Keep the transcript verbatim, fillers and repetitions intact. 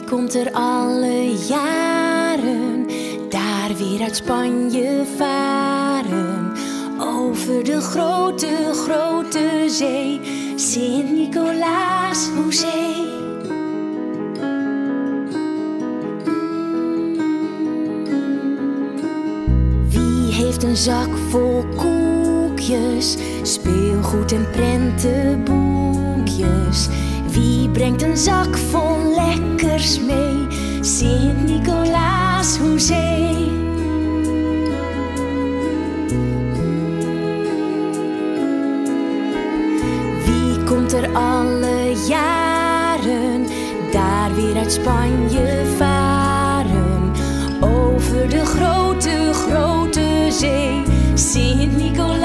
komt er alle jaren daar weer uit Spanje varen? Over de grote, grote zee, Sint-Nicolaas Hoezee. Wie heeft een zak vol koekjes, speelgoed en prentenboekjes? Wie brengt een zak vol lekkers mee? Sint-Nicolaas Hoezee. Wie komt er alle jaren daar weer uit Spanje varen? Over de grote, grote zee, Sint-Nicolaas